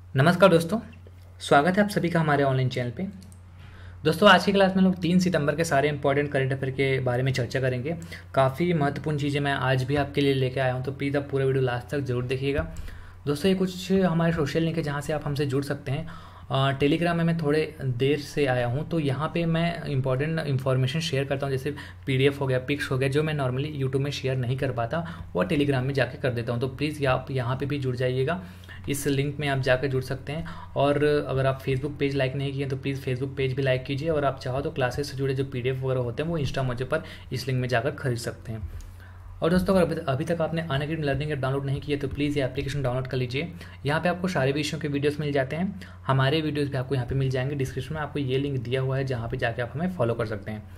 नमस्कार दोस्तों, स्वागत है आप सभी का हमारे ऑनलाइन चैनल पे। दोस्तों आज की क्लास में लोग 3 सितंबर के सारे इंपॉर्टेंट करंट अफेयर के बारे में चर्चा करेंगे। काफ़ी महत्वपूर्ण चीज़ें मैं आज भी आपके लिए लेके आया हूँ, तो प्लीज़ आप पूरा वीडियो लास्ट तक जरूर देखिएगा। दोस्तों ये कुछ हमारे सोशल लिंक है जहाँ से आप हमसे जुड़ सकते हैं। टेलीग्राम में मैं थोड़े देर से आया हूँ, तो यहाँ पे मैं इंपॉर्टेंट इन्फॉर्मेशन शेयर करता हूँ, जैसे पीडीएफ हो गया, पिक्स हो गया, जो मैं नॉर्मली यूट्यूब में शेयर नहीं कर पाता वो टेलीग्राम में जाके कर देता हूँ। तो प्लीज़ आप यहाँ पे भी जुड़ जाइएगा, इस लिंक में आप जाकर जुड़ सकते हैं। और अगर आप फेसबुक पेज लाइक नहीं किए तो प्लीज़ फेसबुक पेज भी लाइक कीजिए, और आप चाहो तो क्लासेस से जुड़े जो पीडीएफ वगैरह होते हैं वो इंस्टा मुझे पर इस लिंक में जाकर खरीद सकते हैं। और दोस्तों अगर अभी तक आपने अनअकैडमी लर्निंग ऐप डाउनलोड नहीं किया तो प्लीज़ ये एप्लीकेशन डाउनलोड कर लीजिए। यहाँ पे आपको सारे विषयों के वीडियोस मिल जाते हैं, हमारे वीडियोस भी आपको यहाँ पे मिल जाएंगे। डिस्क्रिप्शन में आपको ये लिंक दिया हुआ है जहाँ पे जाके आप हमें फॉलो कर सकते हैं।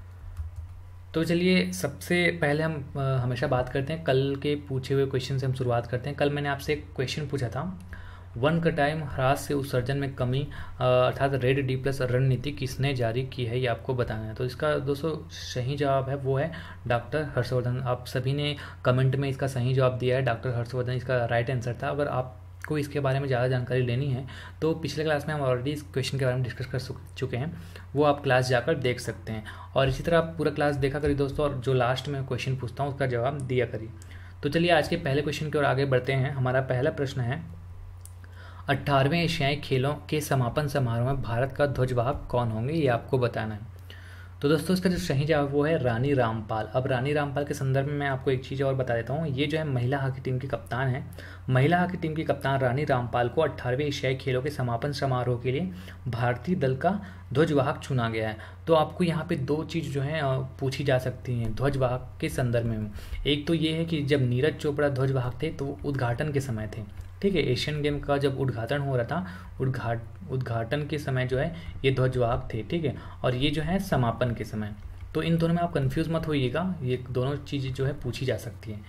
तो चलिए सबसे पहले हम हमेशा बात करते हैं कल के पूछे हुए क्वेश्चन से हम शुरुआत करते हैं। कल मैंने आपसे एक क्वेश्चन पूछा था, वन कटाइम ह्रास से उत्सर्जन में कमी अर्थात रेड डी प्लस रणनीति किसने जारी की है, ये आपको बताना है। तो इसका दोस्तों सही जवाब है वो है डॉक्टर हर्षवर्धन। आप सभी ने कमेंट में इसका सही जवाब दिया है, डॉक्टर हर्षवर्धन इसका राइट आंसर था। अगर आपको इसके बारे में ज़्यादा जानकारी लेनी है तो पिछले क्लास में हम ऑलरेडी इस क्वेश्चन के बारे में डिस्कस कर चुके हैं, वो आप क्लास जाकर देख सकते हैं। और इसी तरह आप पूरा क्लास देखा करिए दोस्तों, और जो लास्ट में क्वेश्चन पूछता हूँ उसका जवाब दिया करिए। तो चलिए आज के पहले क्वेश्चन की ओर आगे बढ़ते हैं। हमारा पहला प्रश्न है, 18वें एशियाई खेलों के समापन समारोह में भारत का ध्वजवाहक कौन होंगे, ये आपको बताना है। तो दोस्तों इसका जो सही जवाब वो है रानी रामपाल। अब रानी रामपाल के संदर्भ में मैं आपको एक चीज़ और बता देता हूँ, ये जो है महिला हॉकी टीम की कप्तान है। महिला हॉकी टीम की कप्तान रानी रामपाल को 18वें एशियाई खेलों के समापन समारोह के लिए भारतीय दल का ध्वजवाहक चुना गया है। तो आपको यहाँ पे दो चीज़ जो है पूछी जा सकती हैं ध्वजवाहक के संदर्भ में। एक तो ये है कि जब नीरज चोपड़ा ध्वजवाहक थे तो उद्घाटन के समय थे, ठीक है, एशियन गेम का जब उद्घाटन हो रहा था, उद्घाटन के समय जो है ये ध्वजवाहक थे, ठीक है, और ये जो है समापन के समय। तो इन दोनों में आप कंफ्यूज मत होइएगा, ये दोनों चीज़ें जो है पूछी जा सकती हैं।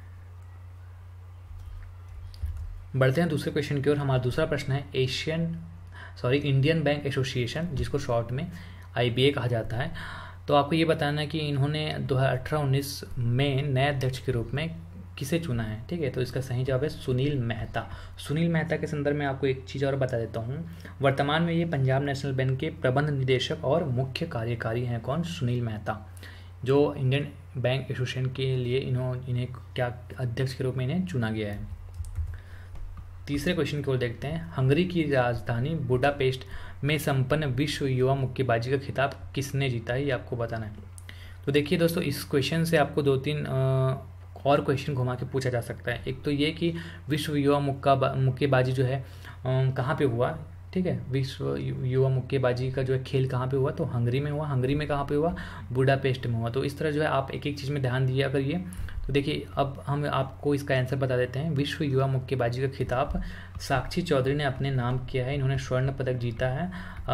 बढ़ते हैं दूसरे क्वेश्चन की ओर। हमारा दूसरा प्रश्न है, इंडियन बैंक एसोसिएशन, जिसको शॉर्ट में IBA कहा जाता है, तो आपको ये बताना है कि इन्होंने 2018-19 में नए अध्यक्ष के रूप में किसे चुना है, ठीक है। तो इसका सही जवाब है सुनील मेहता। सुनील मेहता के संदर्भ में आपको एक चीज़ और बता देता हूँ, वर्तमान में ये पंजाब नेशनल बैंक के प्रबंध निदेशक और मुख्य कार्यकारी हैं। कौन? सुनील मेहता, जो इंडियन बैंक एसोसिएशन के लिए इन्हें क्या अध्यक्ष के रूप में इन्हें चुना गया है। तीसरे क्वेश्चन की ओर देखते हैं, हंगरी की राजधानी बुडापेस्ट में संपन्न विश्व युवा मुक्केबाजी का खिताब किसने जीता है, ये आपको बताना है। तो देखिए दोस्तों, इस क्वेश्चन से आपको 2-3 और क्वेश्चन घुमा के पूछा जा सकता है। एक तो ये कि विश्व युवा मुक्केबाजी जो है कहाँ पे हुआ, ठीक है, विश्व युवा मुक्केबाजी का जो है खेल कहाँ पे हुआ, तो हंगरी में हुआ। हंगरी में कहाँ पे हुआ? बुडापेस्ट में हुआ। तो इस तरह जो है आप एक एक चीज़ में ध्यान दिया करिए। तो देखिए अब हम आपको इसका आंसर बता देते हैं। विश्व युवा मुक्केबाजी का खिताब साक्षी चौधरी ने अपने नाम किया है। इन्होंने स्वर्ण पदक जीता है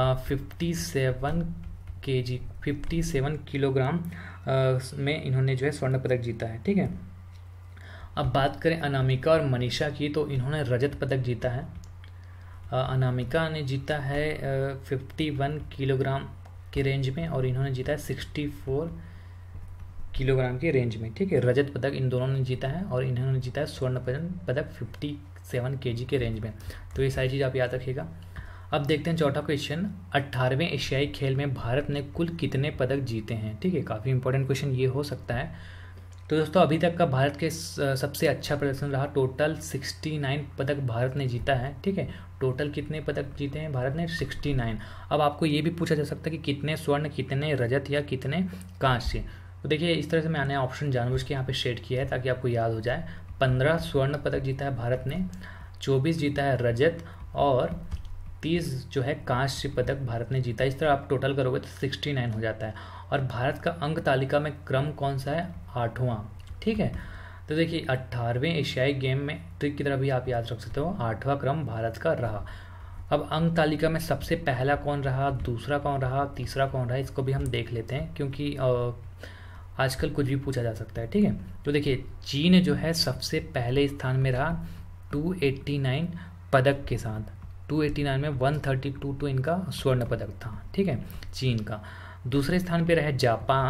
57 किलोग्राम में इन्होंने जो है स्वर्ण पदक जीता है, ठीक है। अब बात करें अनामिका और मनीषा की, तो इन्होंने रजत पदक जीता है। अनामिका ने जीता है 51 किलोग्राम के रेंज में, और इन्होंने जीता है 64 किलोग्राम के रेंज में, ठीक है। रजत पदक इन दोनों ने जीता है, और इन्होंने जीता है स्वर्ण पदक 57 kg के रेंज में। तो ये सारी चीज़ आप याद रखिएगा। अब देखते हैं चौथा क्वेश्चन, 18वें एशियाई खेल में भारत ने कुल कितने पदक जीते हैं, ठीक है। काफ़ी इंपॉर्टेंट क्वेश्चन ये हो सकता है। तो दोस्तों अभी तक का भारत के सबसे अच्छा प्रदर्शन रहा, टोटल 69 पदक भारत ने जीता है, ठीक है। टोटल कितने पदक जीते हैं भारत ने? 69। अब आपको ये भी पूछा जा सकता है कि कितने स्वर्ण, कितने रजत या कितने कांस्य। तो देखिए इस तरह से मैंने ऑप्शन जानबूझ के यहाँ पे शेड किया है ताकि आपको याद हो जाए। 15 स्वर्ण पदक जीता है भारत ने, 24 जीता है रजत, और 30 जो है कांस्य पदक भारत ने जीता। इस तरह आप टोटल करोगे तो 69 हो जाता है। और भारत का अंक तालिका में क्रम कौन सा है? 8वां, ठीक है। तो देखिए 18वें एशियाई गेम में ट्रिक की तरह भी आप याद रख सकते हो, 8वां क्रम भारत का रहा। अब अंक तालिका में सबसे पहला कौन रहा, दूसरा कौन रहा, तीसरा कौन रहा, इसको भी हम देख लेते हैं, क्योंकि आजकल कुछ भी पूछा जा सकता है, ठीक है। तो देखिए चीन जो है सबसे पहले स्थान में रहा 289 पदक के साथ। 289 में 132 तो इनका स्वर्ण पदक था, ठीक है, चीन का। दूसरे स्थान पे रहे जापान,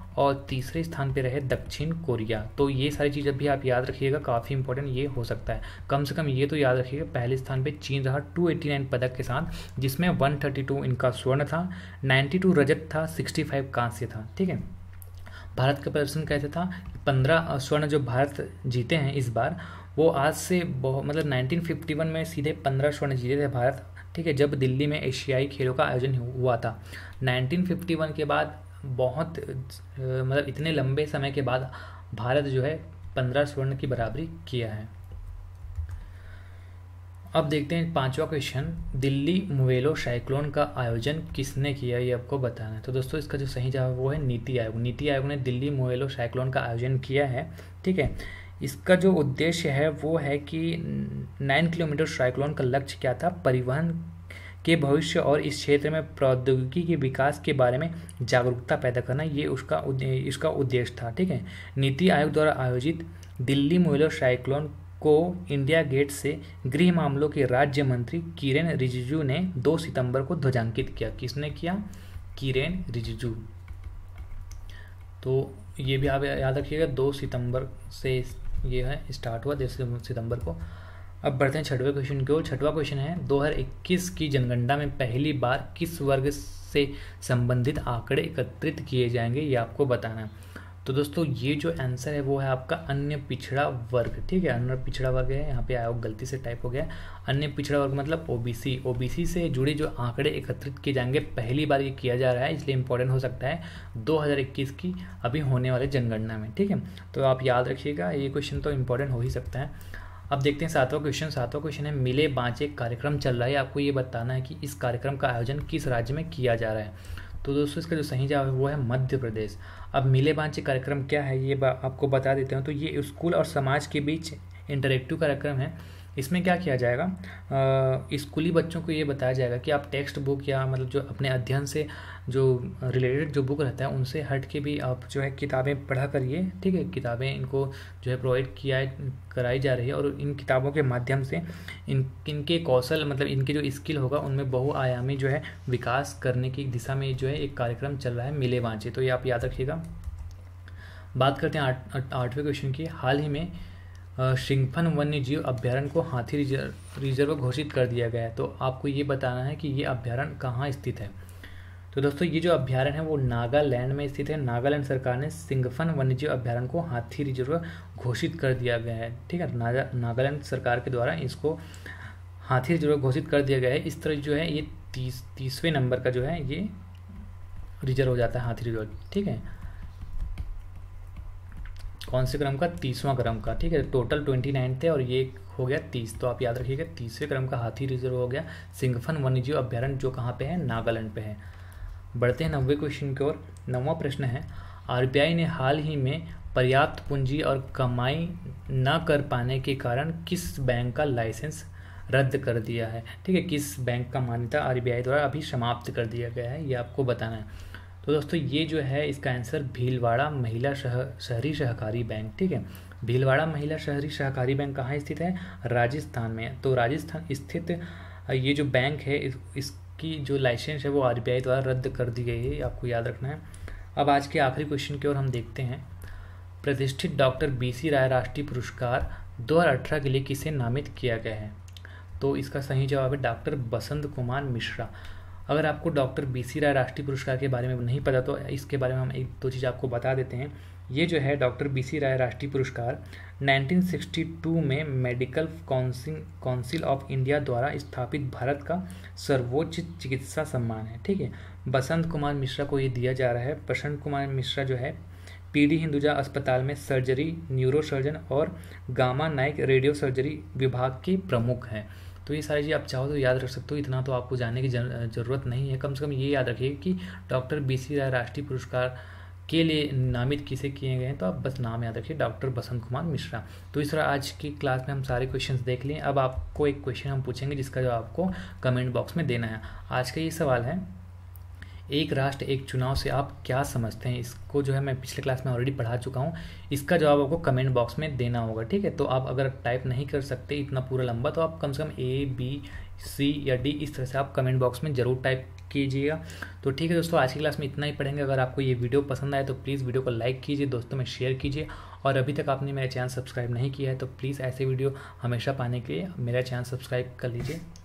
और तीसरे स्थान पे रहे दक्षिण कोरिया। तो ये सारी चीज़ें भी आप याद रखिएगा, काफ़ी इंपॉर्टेंट ये हो सकता है। कम से कम ये तो याद रखिएगा, पहले स्थान पे चीन रहा 289 पदक के साथ, जिसमें 132 इनका स्वर्ण था, 92 रजत था, 65 कांस्य था। ठीक है, भारत का प्रदर्शन कैसे था? 15 स्वर्ण जो भारत जीते हैं इस बार, वो आज से बहुत मतलब 1951 में सीधे 15 स्वर्ण जीते थे भारत। ठीक है, जब दिल्ली में एशियाई खेलों का आयोजन हुआ था 1951 के बाद, बहुत मतलब इतने लंबे समय के बाद भारत जो है 15 स्वर्ण की बराबरी किया है। अब देखते हैं पांचवा क्वेश्चन, दिल्ली मुवेलो साइक्लोन का आयोजन किसने किया, ये आपको बताना है। तो दोस्तों इसका जो सही जवाब वो है नीति आयोग। नीति आयोग ने दिल्ली मुवेलो साइक्लोन का आयोजन किया है। ठीक है, इसका जो उद्देश्य है वो है कि 9 किलोमीटर साइक्लोन का लक्ष्य क्या था? परिवहन के भविष्य और इस क्षेत्र में प्रौद्योगिकी के विकास के बारे में जागरूकता पैदा करना, ये इसका उद्देश्य था। ठीक है, नीति आयोग द्वारा आयोजित दिल्ली मुवेलो साइक्लोन को इंडिया गेट से गृह मामलों के राज्य मंत्री किरेन रिजिजू ने 2 सितंबर को ध्वजांकित किया। किसने किया? किरेन रिजिजू। तो ये भी आप याद रखिएगा, 2 सितंबर से ये है स्टार्ट हुआ, 2 सितंबर को। अब बढ़ते हैं छठवें क्वेश्चन की ओर। छठवां क्वेश्चन है, 2021 की जनगणना में पहली बार किस वर्ग से संबंधित आंकड़े एकत्रित किए जाएंगे, ये आपको बताना है। तो दोस्तों ये जो आंसर है वो है आपका अन्य पिछड़ा वर्ग। ठीक है, अन्य पिछड़ा वर्ग है, यहाँ पे आयोग गलती से टाइप हो गया। अन्य पिछड़ा वर्ग मतलब ओबीसी। ओबीसी से जुड़े जो आंकड़े एकत्रित किए जाएंगे, पहली बार ये किया जा रहा है, इसलिए इंपॉर्टेंट हो सकता है 2021 की अभी होने वाले जनगणना में। ठीक है, तो आप याद रखिएगा, ये क्वेश्चन तो इंपॉर्टेंट हो ही सकता है। अब देखते हैं सातवां क्वेश्चन। सातवां क्वेश्चन है, मिले बाँचे कार्यक्रम चल रहा है, आपको ये बताना है कि इस कार्यक्रम का आयोजन किस राज्य में किया जा रहा है। तो दोस्तों इसका जो सही जवाब है वो है मध्य प्रदेश। अब मिले बाँचे कार्यक्रम क्या है ये आपको बता देते हैं। तो ये स्कूल और समाज के बीच इंटरेक्टिव कार्यक्रम है। इसमें क्या किया जाएगा, स्कूली बच्चों को ये बताया जाएगा कि आप टेक्स्ट बुक या मतलब जो अपने अध्ययन से जो रिलेटेड जो बुक रहता है उनसे हट के भी आप जो है किताबें पढ़ा करिए। ठीक है, किताबें इनको जो है प्रोवाइड कराई जा रही है, और इन किताबों के माध्यम से इनके कौशल मतलब इनके जो स्किल होगा उनमें बहुआयामी जो है विकास करने की दिशा में जो है एक कार्यक्रम चल रहा है मिले बाँचे। तो ये आप याद रखिएगा। बात करते हैं आठवें क्वेश्चन की। हाल ही में सिंघफन वन्य जीव अभ्यारण्य को हाथी रिजर्व घोषित कर दिया गया है। तो आपको ये बताना है कि ये अभ्यारण्य कहाँ स्थित है। तो दोस्तों ये जो अभ्यारण्य है वो नागालैंड में स्थित है। नागालैंड सरकार ने सिंघफन वन्यजीव अभ्यारण्य को हाथी रिजर्व घोषित कर दिया गया है। ठीक है, नागालैंड सरकार के द्वारा इसको हाथी रिजर्व घोषित कर दिया गया है। इस तरह जो है ये 30वें नंबर का जो है ये रिजर्व हो जाता है हाथी रिजर्व। ठीक है, कौन से क्रम का? 30वां क्रम का। ठीक है, टोटल 29 थे और ये हो गया 30। तो आप याद रखिएगा 30वें क्रम का हाथी रिजर्व हो गया सिंघफन वन्यजीव अभ्यारण्य, जो कहाँ पे है? नागालैंड पे है। बढ़ते हैं 90वें क्वेश्चन की ओर। 9वां प्रश्न है, आरबीआई ने हाल ही में पर्याप्त पूंजी और कमाई न कर पाने के कारण किस बैंक का लाइसेंस रद्द कर दिया है? ठीक है, किस बैंक का मान्यता आरबीआई द्वारा अभी समाप्त कर दिया गया है, ये आपको बताना है। तो दोस्तों ये जो है इसका आंसर भीलवाड़ा महिला शहरी सहकारी बैंक। ठीक है, भीलवाड़ा महिला शहरी सहकारी बैंक कहाँ स्थित है? राजस्थान में। तो राजस्थान स्थित ये जो बैंक है इसकी जो लाइसेंस है वो आरबीआई द्वारा रद्द कर दी गई है, आपको याद रखना है। अब आज के आखिरी क्वेश्चन की ओर हम देखते हैं। प्रतिष्ठित डॉक्टर बीसी राय राष्ट्रीय पुरस्कार 2018 के लिए किसे नामित किया गया है? तो इसका सही जवाब है डॉक्टर बसंत कुमार मिश्रा। अगर आपको डॉक्टर बीसी राय राष्ट्रीय पुरस्कार के बारे में नहीं पता तो इसके बारे में हम 1-2 चीज़ आपको बता देते हैं। ये जो है डॉक्टर बीसी राय राष्ट्रीय पुरस्कार 1962 में मेडिकल काउंसिल ऑफ इंडिया द्वारा स्थापित भारत का सर्वोच्च चिकित्सा सम्मान है। ठीक है, बसंत कुमार मिश्रा को ये दिया जा रहा है। बसंत कुमार मिश्रा जो है पीडी हिंदुजा अस्पताल में सर्जरी, न्यूरो सर्जन और गामा नाइक रेडियो सर्जरी विभाग के प्रमुख हैं। तो ये सारी चीज़ आप चाहो तो याद रख सकते हो, इतना तो आपको जानने की ज़रूरत नहीं है। कम से कम ये याद रखिए कि डॉक्टर बीसी राय राष्ट्रीय पुरस्कार के लिए नामित किसे किए गए हैं, तो आप बस नाम याद रखिए, डॉक्टर बसंत कुमार मिश्रा। तो इस तरह आज की क्लास में हम सारे क्वेश्चंस देख लिए। अब आपको एक क्वेश्चन हम पूछेंगे जिसका जवाब आपको कमेंट बॉक्स में देना है। आज का ये सवाल है, एक राष्ट्र एक चुनाव से आप क्या समझते हैं? इसको जो है मैं पिछले क्लास में ऑलरेडी पढ़ा चुका हूँ। इसका जवाब आपको कमेंट बॉक्स में देना होगा, ठीक है। तो आप अगर टाइप नहीं कर सकते इतना पूरा लंबा, तो आप कम से कम A B C या D इस तरह से आप कमेंट बॉक्स में ज़रूर टाइप कीजिएगा। तो ठीक है दोस्तों, आज की क्लास में इतना ही पढ़ेंगे। अगर आपको ये वीडियो पसंद आए तो प्लीज़ वीडियो को लाइक कीजिए, दोस्तों में शेयर कीजिए, और अभी तक आपने मेरा चैनल सब्सक्राइब नहीं किया है तो प्लीज़ ऐसे वीडियो हमेशा पाने के लिए मेरा चैनल सब्सक्राइब कर लीजिए।